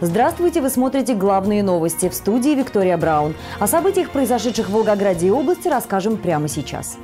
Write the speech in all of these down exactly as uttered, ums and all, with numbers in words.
Здравствуйте, вы смотрите главные новости. В студии Виктория Браун. О событиях, произошедших в Волгограде и области, расскажем прямо сейчас.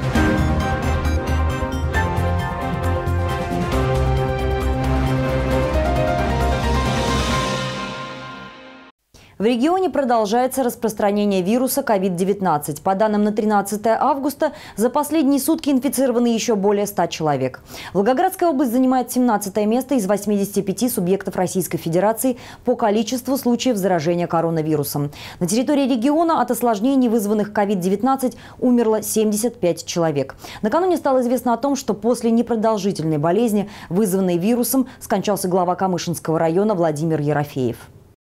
В регионе продолжается распространение вируса ковид девятнадцать. По данным на тринадцатое августа, за последние сутки инфицированы еще более ста человек. Волгоградская область занимает семнадцатое место из восьмидесяти пяти субъектов Российской Федерации по количеству случаев заражения коронавирусом. На территории региона от осложнений, вызванных ковид девятнадцать, умерло семьдесят пять человек. Накануне стало известно о том, что после непродолжительной болезни, вызванной вирусом, скончался глава Камышинского района Владимир Ерофеев.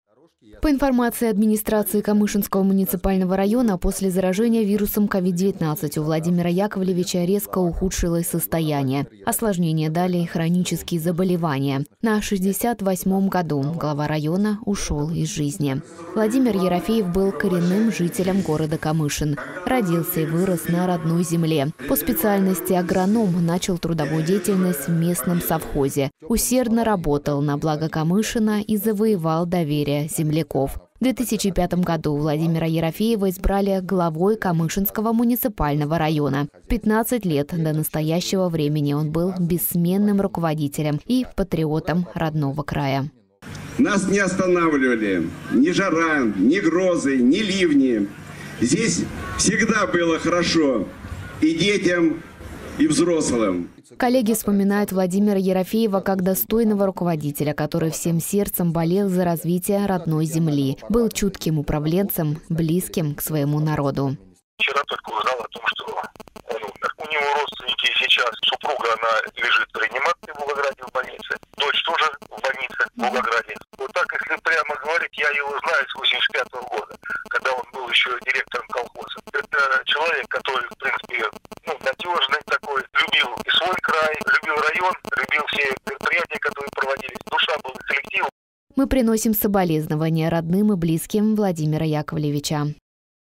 По информации администрации Камышинского муниципального района, после заражения вирусом ковид девятнадцать у Владимира Яковлевича резко ухудшилось состояние. Осложнения дали хронические заболевания. На шестьдесят восьмом году глава района ушел из жизни. Владимир Ерофеев был коренным жителем города Камышин. Родился и вырос на родной земле. По специальности агроном, начал трудовую деятельность в местном совхозе. Усердно работал на благо Камышина и завоевал доверие земляков. В две тысячи пятом году Владимира Ерофеева избрали главой Камышинского муниципального района. пятнадцать лет до настоящего времени он был бессменным руководителем и патриотом родного края. Нас не останавливали ни жара, ни грозы, ни ливни. Здесь всегда было хорошо и детям, и взрослым. Коллеги вспоминают Владимира Ерофеева как достойного руководителя, который всем сердцем болел за развитие родной земли. Был чутким управленцем, близким к своему народу. Вчера только узнал о том, что он умер. У него родственники сейчас. Супруга, она лежит в реанимации в Волгограде в больнице. Дочь тоже в больнице в Волгограде. Вот так, если прямо говорить, я его знаю с восемьдесят пятого года, когда он был еще директором колхоза. Это человек, который, в принципе, ну, надежный такой, любил и свой край, любил район, любил все мероприятия, которые проводились. Душа была коллективом. Мы приносим соболезнования родным и близким Владимира Яковлевича.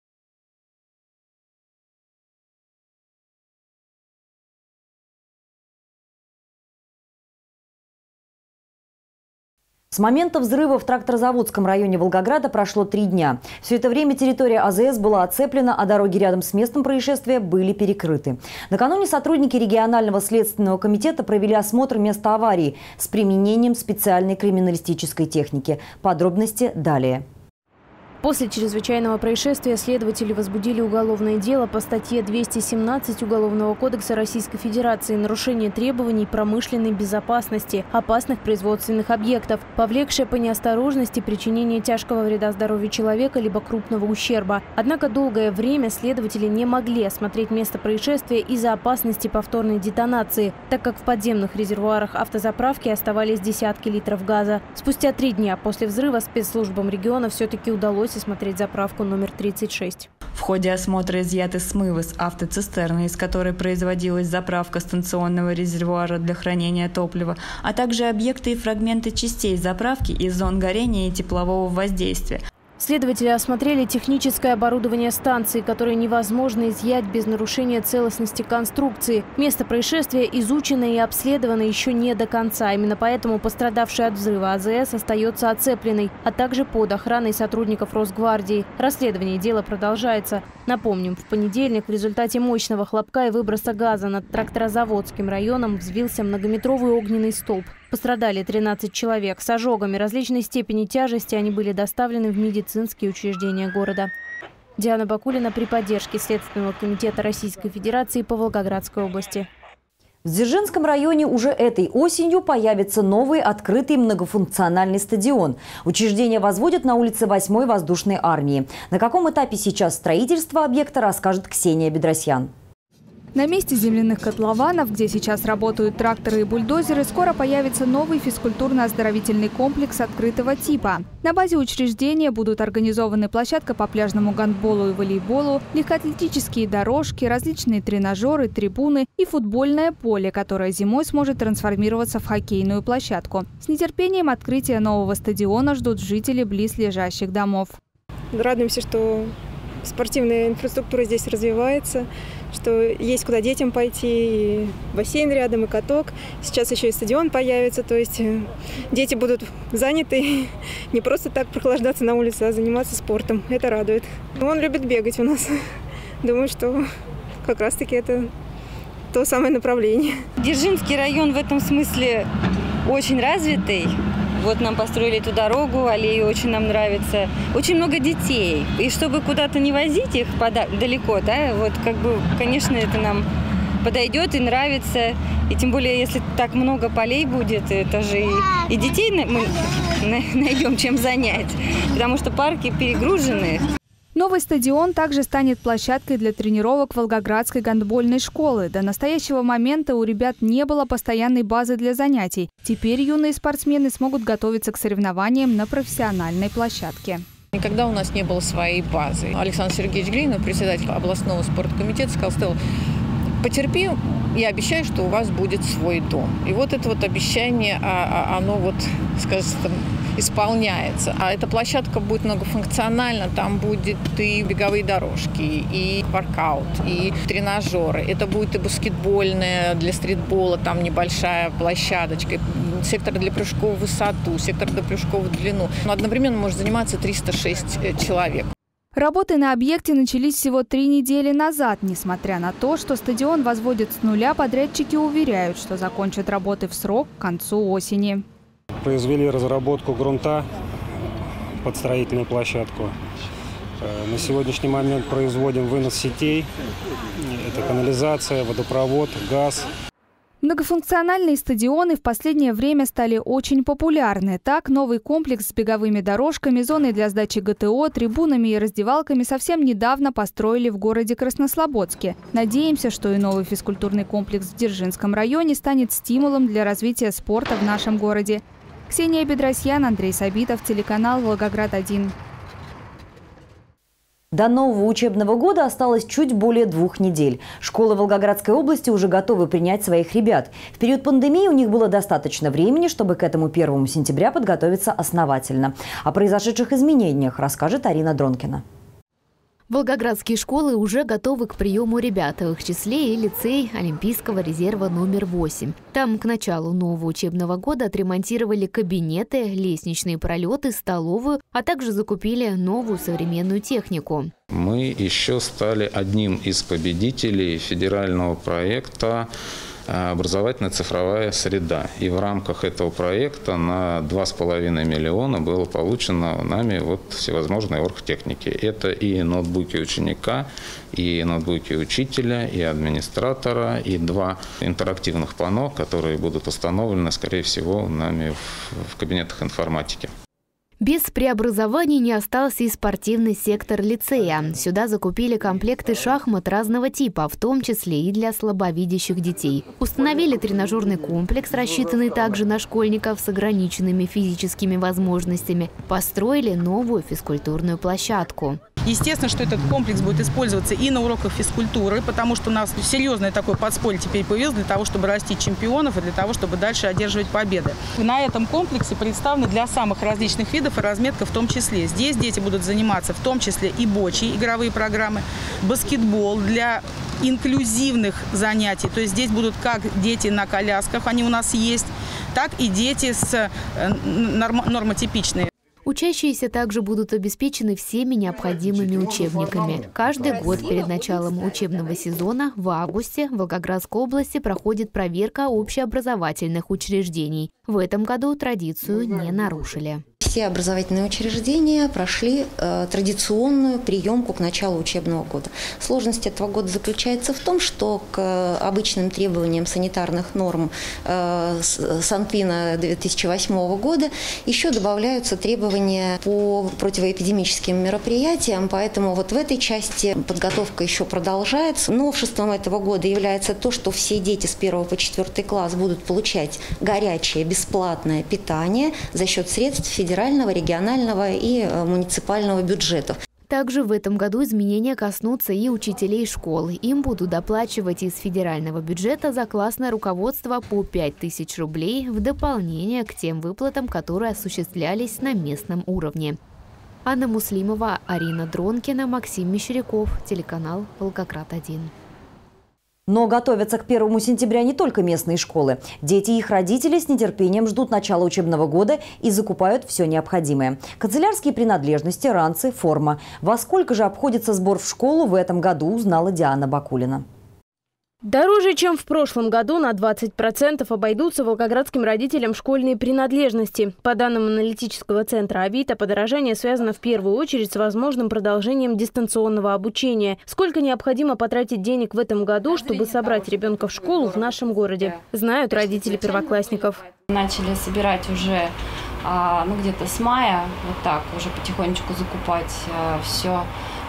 С момента взрыва в тракторозаводском районе Волгограда прошло три дня. Все это время территория А Зэ Эс была оцеплена, а дороги рядом с местом происшествия были перекрыты. Накануне сотрудники регионального следственного комитета провели осмотр места аварии с применением специальной криминалистической техники. Подробности далее. После чрезвычайного происшествия следователи возбудили уголовное дело по статье двести семнадцать Уголовного кодекса Российской Федерации «Нарушение требований промышленной безопасности опасных производственных объектов, повлекшее по неосторожности причинение тяжкого вреда здоровью человека либо крупного ущерба». Однако долгое время следователи не могли осмотреть место происшествия из-за опасности повторной детонации, так как в подземных резервуарах автозаправки оставались десятки литров газа. Спустя три дня после взрыва спецслужбам региона все-таки удалось осмотреть заправку номер тридцать шесть. В ходе осмотра изъяты смывы с автоцистерны, из которой производилась заправка станционного резервуара для хранения топлива, а также объекты и фрагменты частей заправки из зон горения и теплового воздействия. Следователи осмотрели техническое оборудование станции, которое невозможно изъять без нарушения целостности конструкции. Место происшествия изучено и обследовано еще не до конца. Именно поэтому пострадавшая от взрыва А Зэ Эс остается оцепленной, а также под охраной сотрудников Росгвардии. Расследование дела продолжается. Напомним, в понедельник в результате мощного хлопка и выброса газа над тракторозаводским районом взвился многометровый огненный столб. Пострадали тринадцать человек. С ожогами различной степени тяжести они были доставлены в медицинские учреждения города. Диана Бакулина при поддержке Следственного комитета Российской Федерации по Волгоградской области. В Дзержинском районе уже этой осенью появится новый открытый многофункциональный стадион. Учреждение возводят на улице восьмой воздушной армии. На каком этапе сейчас строительство объекта, расскажет Ксения Бедросьян. На месте земляных котлованов, где сейчас работают тракторы и бульдозеры, скоро появится новый физкультурно-оздоровительный комплекс открытого типа. На базе учреждения будут организованы площадка по пляжному гандболу и волейболу, легкоатлетические дорожки, различные тренажеры, трибуны и футбольное поле, которое зимой сможет трансформироваться в хоккейную площадку. С нетерпением открытия нового стадиона ждут жители близлежащих домов. Радуемся, что спортивная инфраструктура здесь развивается, что есть куда детям пойти, и бассейн рядом, и каток. Сейчас еще и стадион появится, то есть дети будут заняты, не просто так прохлаждаться на улице, а заниматься спортом. Это радует. Он любит бегать у нас. Думаю, что как раз-таки это то самое направление. Дзержинский район в этом смысле очень развитый. Вот нам построили эту дорогу, аллею очень нам нравится. Очень много детей. И чтобы куда-то не возить их далеко, да, вот как бы, конечно, это нам подойдет и нравится. И тем более, если так много полей будет, это же и, и детей мы найдем чем занять, потому что парки перегружены. Новый стадион также станет площадкой для тренировок Волгоградской гандбольной школы. До настоящего момента у ребят не было постоянной базы для занятий. Теперь юные спортсмены смогут готовиться к соревнованиям на профессиональной площадке. Никогда у нас не было своей базы. Александр Сергеевич Глинов, председатель областного спорткомитета, сказал, что потерпи, я обещаю, что у вас будет свой дом. И вот это вот обещание, оно вот, скажем, исполняется. А эта площадка будет многофункциональна, там будет и беговые дорожки, и воркаут, и тренажеры. Это будет и баскетбольная для стритбола, там небольшая площадочка, сектор для прыжков в высоту, сектор для прыжков в длину. Но одновременно может заниматься триста шесть человек. Работы на объекте начались всего три недели назад. Несмотря на то, что стадион возводят с нуля, подрядчики уверяют, что закончат работы в срок к концу осени. Произвели разработку грунта под строительную площадку. На сегодняшний момент производим вынос сетей. Это канализация, водопровод, газ. Многофункциональные стадионы в последнее время стали очень популярны. Так, новый комплекс с беговыми дорожками, зоной для сдачи ГТО, трибунами и раздевалками совсем недавно построили в городе Краснослободске. Надеемся, что и новый физкультурный комплекс в Дзержинском районе станет стимулом для развития спорта в нашем городе. Ксения Бедросьян, Андрей Сабитов, телеканал Волгоград один. До нового учебного года осталось чуть более двух недель. Школы Волгоградской области уже готовы принять своих ребят. В период пандемии у них было достаточно времени, чтобы к этому первому сентября подготовиться основательно. О произошедших изменениях расскажет Арина Дронкина. Волгоградские школы уже готовы к приему ребят, в их числе и лицей Олимпийского резерва номер восемь. Там к началу нового учебного года отремонтировали кабинеты, лестничные пролеты, столовую, а также закупили новую современную технику. Мы еще стали одним из победителей федерального проекта «Образовательная цифровая среда». И в рамках этого проекта на два с половиной миллиона было получено нами вот всевозможные оргтехники. Это и ноутбуки ученика, и ноутбуки учителя, и администратора, и два интерактивных панно, которые будут установлены, скорее всего, нами в, в кабинетах информатики. Без преобразований не остался и спортивный сектор лицея. Сюда закупили комплекты шахмат разного типа, в том числе и для слабовидящих детей. Установили тренажерный комплекс, рассчитанный также на школьников с ограниченными физическими возможностями. Построили новую физкультурную площадку. Естественно, что этот комплекс будет использоваться и на уроках физкультуры, потому что у нас серьезное такое подспорье теперь появилось для того, чтобы расти чемпионов и для того, чтобы дальше одерживать победы. На этом комплексе представлены для самых различных видов и разметка в том числе. Здесь дети будут заниматься в том числе и бочи, игровые программы, баскетбол для инклюзивных занятий. То есть здесь будут как дети на колясках, они у нас есть, так и дети с норм- нормотипичные. Учащиеся также будут обеспечены всеми необходимыми учебниками. Каждый год перед началом учебного сезона в августе в Волгоградской области проходит проверка общеобразовательных учреждений. В этом году традицию не нарушили. Все образовательные учреждения прошли э, традиционную приемку к началу учебного года. Сложность этого года заключается в том, что к обычным требованиям санитарных норм э, Санпина две тысячи восьмого года еще добавляются требования по противоэпидемическим мероприятиям, поэтому вот в этой части подготовка еще продолжается. Новшеством этого года является то, что все дети с первого по четвертый класс будут получать горячее бесплатное питание за счет средств федерального, регионального и муниципального бюджетов. Также в этом году изменения коснутся и учителей школ. Им будут доплачивать из федерального бюджета за классное руководство по пять тысяч рублей в дополнение к тем выплатам, которые осуществлялись на местном уровне. Анна Муслимова, Арина Дронкина, Максим Мещеряков, телеканал Волгоград один. Но готовятся к первому сентября не только местные школы. Дети и их родители с нетерпением ждут начала учебного года и закупают все необходимое. Канцелярские принадлежности, ранцы, форма. Во сколько же обходится сбор в школу в этом году, узнала Диана Бакулина. Дороже, чем в прошлом году, на двадцать процентов обойдутся волгоградским родителям школьные принадлежности. По данным аналитического центра Авито, подорожание связано в первую очередь с возможным продолжением дистанционного обучения. Сколько необходимо потратить денег в этом году, чтобы собрать ребенка в школу в нашем городе, знают родители первоклассников. Начали собирать уже ну, где-то с мая, вот так, уже потихонечку закупать все.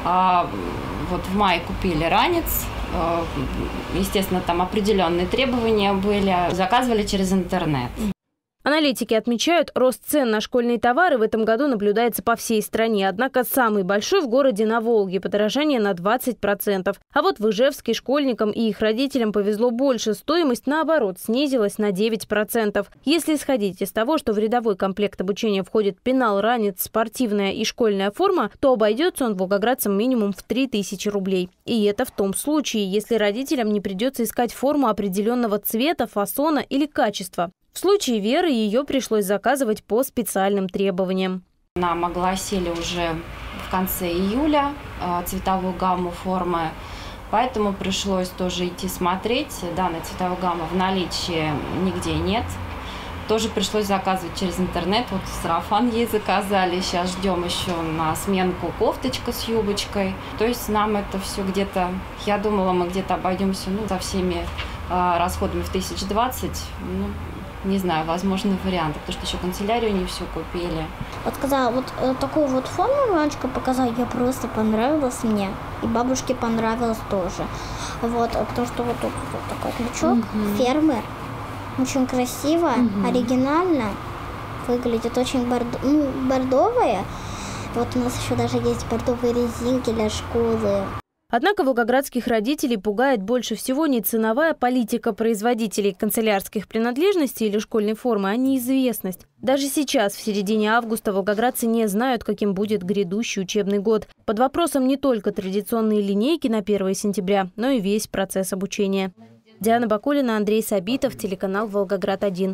Вот в мае купили ранец. Естественно, там определенные требования были. Заказывали через интернет. Аналитики отмечают, рост цен на школьные товары в этом году наблюдается по всей стране. Однако самый большой в городе на Волге – подорожание на двадцать процентов. А вот в Ижевске школьникам и их родителям повезло больше. Стоимость, наоборот, снизилась на девять процентов. Если исходить из того, что в рядовой комплект обучения входит пенал, ранец, спортивная и школьная форма, то обойдется он волгоградцам минимум в три тысячи рублей. И это в том случае, если родителям не придется искать форму определенного цвета, фасона или качества. В случае Веры ее пришлось заказывать по специальным требованиям. Нам огласили уже в конце июля цветовую гамму формы, поэтому пришлось тоже идти смотреть. Данной цветовой гаммы в наличии нигде нет. Тоже пришлось заказывать через интернет. Вот сарафан ей заказали. Сейчас ждем еще на сменку кофточка с юбочкой. То есть нам это все где-то, я думала, мы где-то обойдемся ну, со всеми э, расходами в тысяч двадцать. Ну, не знаю, возможны варианты, потому что еще канцелярию не все купили. Вот когда вот э, такую вот форму мамочка показала, я просто понравилась мне. И бабушке понравилось тоже. Вот, потому что вот тут вот такой крючок, mm-hmm. фермер. Очень красиво, mm-hmm. оригинально. Выглядит очень бордо, ну, бордовое. Вот у нас еще даже есть бордовые резинки для школы. Однако волгоградских родителей пугает больше всего не ценовая политика производителей канцелярских принадлежностей или школьной формы, а неизвестность. Даже сейчас, в середине августа, волгоградцы не знают, каким будет грядущий учебный год. Под вопросом не только традиционные линейки на первое сентября, но и весь процесс обучения. Диана Бакулина, Андрей Сабитов, телеканал «Волгоград один».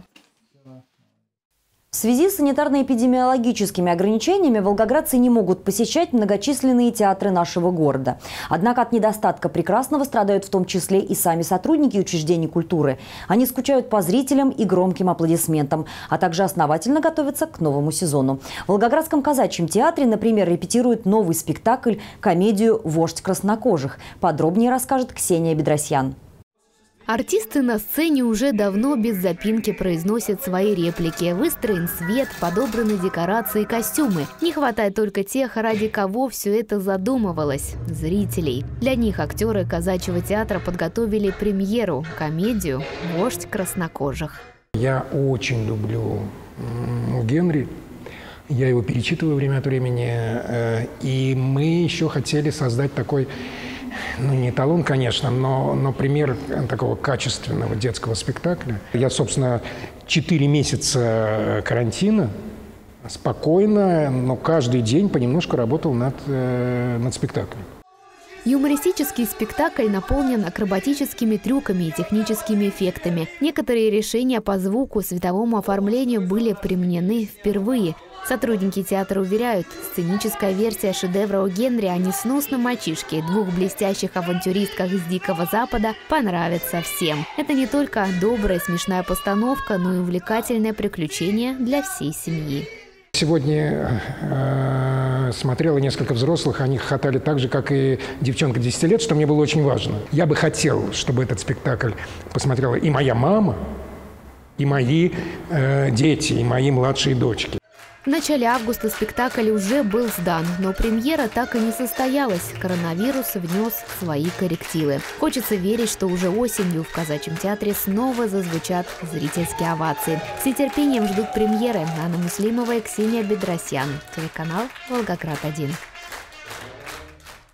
В связи с санитарно-эпидемиологическими ограничениями волгоградцы не могут посещать многочисленные театры нашего города. Однако от недостатка прекрасного страдают в том числе и сами сотрудники учреждений культуры. Они скучают по зрителям и громким аплодисментам, а также основательно готовятся к новому сезону. В Волгоградском казачьем театре, например, репетируют новый спектакль, комедию «Вождь краснокожих». Подробнее расскажет Ксения Бедросьян. Артисты на сцене уже давно без запинки произносят свои реплики. Выстроен свет, подобраны декорации и костюмы. Не хватает только тех, ради кого все это задумывалось – зрителей. Для них актеры казачьего театра подготовили премьеру – комедию «Вождь краснокожих». Я очень люблю Генри. Я его перечитываю время от времени. И мы еще хотели создать такой... Ну, не эталон, конечно, но, но пример такого качественного детского спектакля. Я, собственно, четыре месяца карантина спокойно, но каждый день понемножку работал над, э, над спектаклем. Юмористический спектакль наполнен акробатическими трюками и техническими эффектами. Некоторые решения по звуку, световому оформлению были применены впервые. Сотрудники театра уверяют, сценическая версия шедевра о Генри о несносном мальчишке, двух блестящих авантюристках из Дикого Запада, понравится всем. Это не только добрая смешная постановка, но и увлекательное приключение для всей семьи. Сегодня э, смотрела несколько взрослых, они хохотали так же, как и девчонка десяти лет, что мне было очень важно. Я бы хотел, чтобы этот спектакль посмотрела и моя мама, и мои э, дети, и мои младшие дочки. В начале августа спектакль уже был сдан, но премьера так и не состоялась. Коронавирус внес свои коррективы. Хочется верить, что уже осенью в казачьем театре снова зазвучат зрительские овации. С нетерпением ждут премьеры. Анна Муслимова и Ксения Бедросьян. Телеканал «Волгоград один».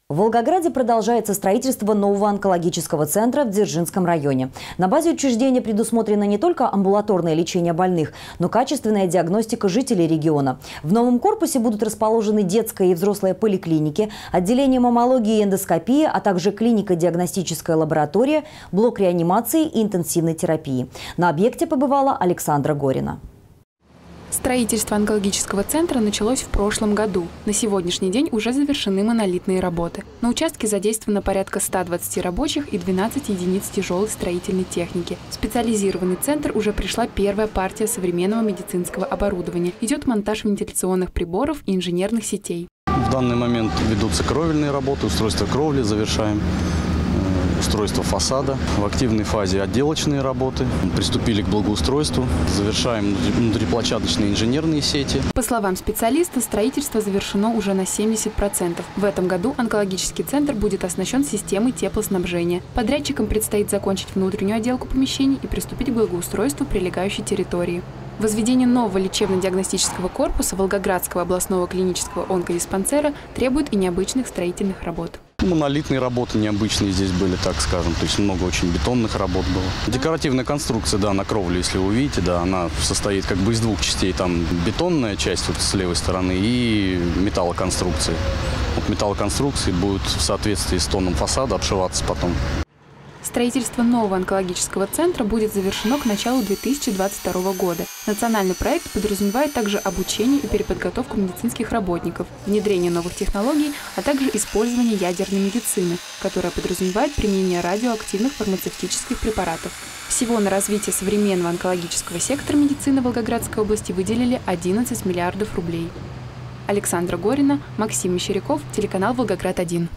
В Волгограде продолжается строительство нового онкологического центра в Дзержинском районе. На базе учреждения предусмотрено не только амбулаторное лечение больных, но и качественная диагностика жителей региона. В новом корпусе будут расположены детская и взрослая поликлиники, отделение маммологии и эндоскопии, а также клиника-диагностическая лаборатория, блок реанимации и интенсивной терапии. На объекте побывала Александра Горина. Строительство онкологического центра началось в прошлом году. На сегодняшний день уже завершены монолитные работы. На участке задействовано порядка ста двадцати рабочих и двенадцати единиц тяжелой строительной техники. В специализированный центр уже пришла первая партия современного медицинского оборудования. Идет монтаж вентиляционных приборов и инженерных сетей. В данный момент ведутся кровельные работы, устройство кровли завершаем. Устройство фасада. В активной фазе отделочные работы. Приступили к благоустройству. Завершаем внутриплощадочные инженерные сети. По словам специалиста, строительство завершено уже на семьдесят процентов. В этом году онкологический центр будет оснащен системой теплоснабжения. Подрядчикам предстоит закончить внутреннюю отделку помещений и приступить к благоустройству прилегающей территории. Возведение нового лечебно-диагностического корпуса Волгоградского областного клинического онкодиспансера требует и необычных строительных работ. Монолитные работы необычные здесь были, так скажем. То есть много очень бетонных работ было. Декоративная конструкция, да, на кровле, если вы увидите, да, она состоит как бы из двух частей. Там бетонная часть вот с левой стороны и металлоконструкции. Вот металлоконструкции будут в соответствии с тоном фасада обшиваться потом. Строительство нового онкологического центра будет завершено к началу две тысячи двадцать второго года. Национальный проект подразумевает также обучение и переподготовку медицинских работников, внедрение новых технологий, а также использование ядерной медицины, которая подразумевает применение радиоактивных фармацевтических препаратов. Всего на развитие современного онкологического сектора медицины Волгоградской области выделили одиннадцать миллиардов рублей. Александра Горина, Максим Мещеряков, телеканал Волгоград один.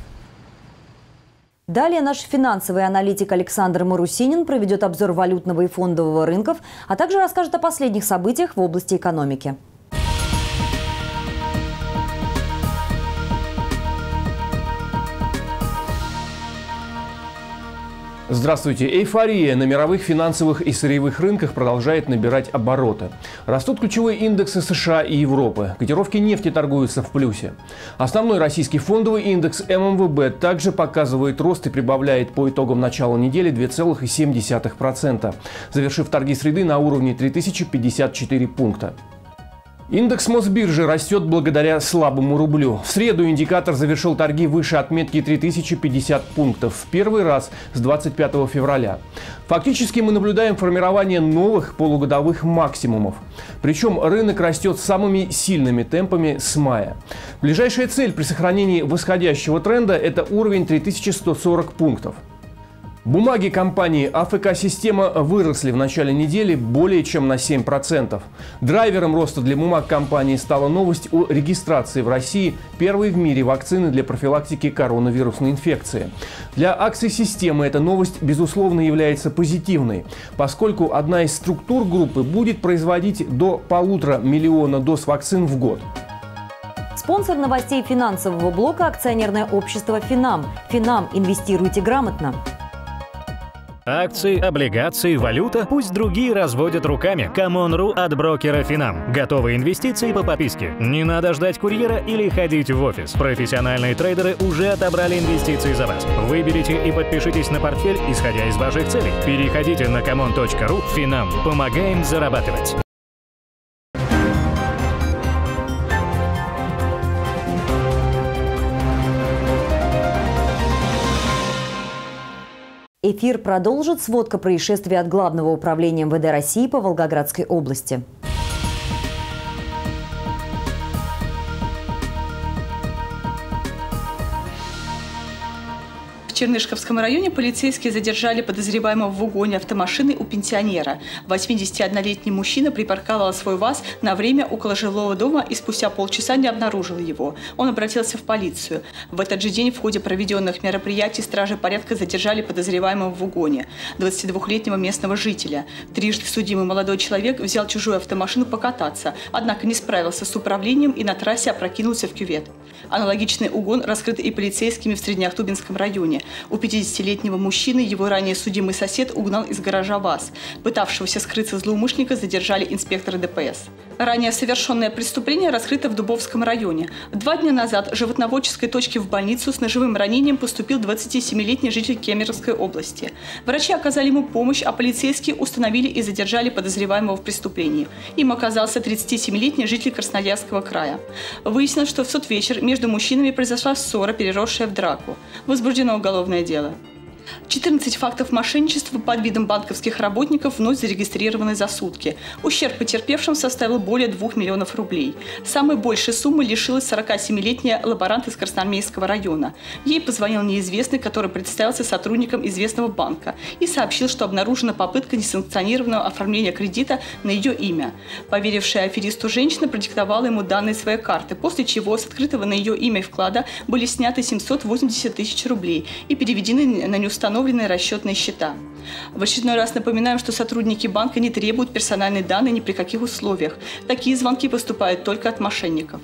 Далее наш финансовый аналитик Александр Марусинин проведет обзор валютного и фондового рынков, а также расскажет о последних событиях в области экономики. Здравствуйте. Эйфория на мировых финансовых и сырьевых рынках продолжает набирать обороты. Растут ключевые индексы США и Европы. Котировки нефти торгуются в плюсе. Основной российский фондовый индекс эм эм вэ бэ также показывает рост и прибавляет по итогам начала недели две целых семь десятых процента, завершив торги среды на уровне три тысячи пятьдесят четыре пункта. Индекс Мосбиржи растет благодаря слабому рублю. В среду индикатор завершил торги выше отметки три тысячи пятьдесят пунктов в первый раз с двадцать пятого февраля. Фактически мы наблюдаем формирование новых полугодовых максимумов. Причем рынок растет самыми сильными темпами с мая. Ближайшая цель при сохранении восходящего тренда – это уровень три тысячи сто сорок пунктов. Бумаги компании а эф ка-система выросли в начале недели более чем на семь процентов. Драйвером роста для бумаг компании стала новость о регистрации в России первой в мире вакцины для профилактики коронавирусной инфекции. Для акций системы эта новость, безусловно, является позитивной, поскольку одна из структур группы будет производить до полутора миллиона доз вакцин в год. Спонсор новостей финансового блока – акционерное общество «Финам». «Финам» – инвестируйте грамотно. Акции, облигации, валюта – пусть другие разводят руками. Камон.ру от брокера Финам. Готовые инвестиции по подписке. Не надо ждать курьера или ходить в офис. Профессиональные трейдеры уже отобрали инвестиции за вас. Выберите и подпишитесь на портфель, исходя из ваших целей. Переходите на камон точка ру. Финам. Помогаем зарабатывать. Эфир продолжит сводка происшествий от Главного управления эм вэ дэ России по Волгоградской области. В Чернышковском районе полицейские задержали подозреваемого в угоне автомашины у пенсионера. восьмидесятиоднолетний мужчина припарковал свой ВАЗ на время около жилого дома и спустя полчаса не обнаружил его. Он обратился в полицию. В этот же день в ходе проведенных мероприятий стражи порядка задержали подозреваемого в угоне двадцатидвухлетнего местного жителя. Трижды судимый молодой человек взял чужую автомашину покататься, однако не справился с управлением и на трассе опрокинулся в кювет. Аналогичный угон раскрыт и полицейскими в Среднеахтубинском районе. У пятидесятилетнего мужчины его ранее судимый сосед угнал из гаража ВАЗ. Пытавшегося скрыться злоумышленника задержали инспекторы дэ пэ эс. Ранее совершенное преступление раскрыто в Дубовском районе. Два дня назад в животноводческой точке в больницу с ножевым ранением поступил двадцатисемилетний житель Кемеровской области. Врачи оказали ему помощь, а полицейские установили и задержали подозреваемого в преступлении. Им оказался тридцатисемилетний житель Красноярского края. Выяснилось, что в тот вечер между мужчинами произошла ссора, переросшая в драку. Возбуждено уголовное дело. четырнадцать фактов мошенничества под видом банковских работников вновь зарегистрированы за сутки. Ущерб потерпевшим составил более двух миллионов рублей. Самой большей суммы лишилась сорокасемилетняя лаборант из Красноармейского района. Ей позвонил неизвестный, который представился сотрудником известного банка и сообщил, что обнаружена попытка несанкционированного оформления кредита на ее имя. Поверившая аферисту женщина продиктовала ему данные своей карты, после чего с открытого на ее имя вклада были сняты семьсот восемьдесят тысяч рублей и переведены на неустановленные расчетные счета. В очередной раз напоминаем, что сотрудники банка не требуют персональные данные ни при каких условиях. Такие звонки поступают только от мошенников.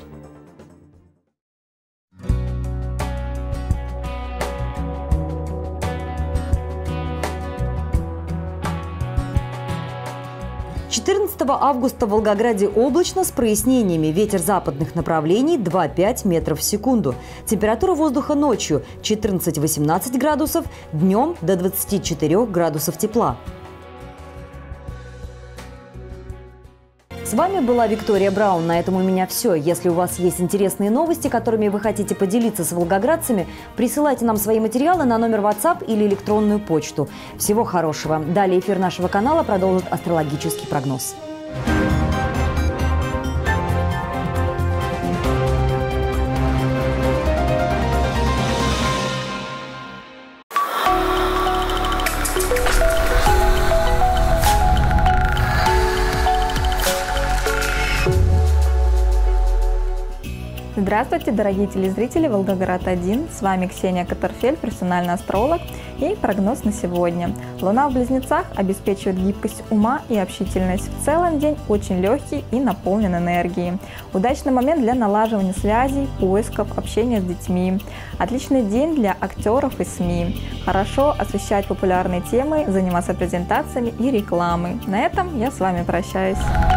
четырнадцатого августа в Волгограде облачно с прояснениями. Ветер западных направлений два-пять метров в секунду. Температура воздуха ночью четырнадцать-восемнадцать градусов, днем до двадцати четырёх градусов тепла. С вами была Виктория Браун. На этом у меня все. Если у вас есть интересные новости, которыми вы хотите поделиться с волгоградцами, присылайте нам свои материалы на номер WhatsApp или электронную почту. Всего хорошего. Далее эфир нашего канала продолжит астрологический прогноз. Здравствуйте, дорогие телезрители Волгоград один. С вами Ксения Катарфель, профессиональный астролог, и прогноз на сегодня. Луна в Близнецах обеспечивает гибкость ума и общительность. В целом день очень легкий и наполнен энергией. Удачный момент для налаживания связей, поисков, общения с детьми. Отличный день для актеров и СМИ. Хорошо освещать популярные темы, заниматься презентациями и рекламой. На этом я с вами прощаюсь.